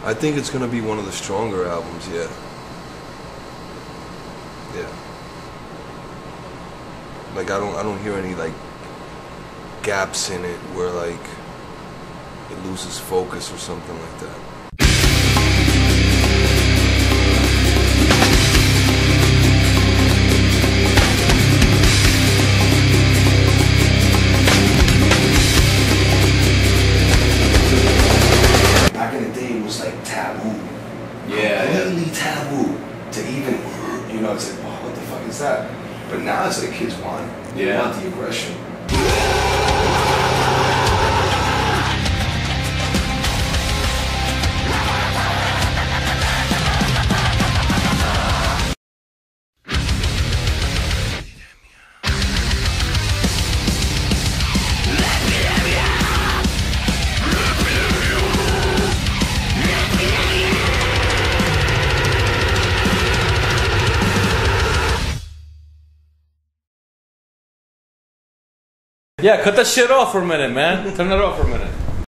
I think it's gonna be one of the stronger albums, yeah. Yeah. Like I don't hear any like gaps in it where like it loses focus or something like that. Back in the day, it was like taboo. Yeah. Completely taboo to even, you know, it's like, wow, what the fuck is that? But now it's like kids want it. They want the aggression. Yeah, cut that shit off for a minute, man. Turn it off for a minute.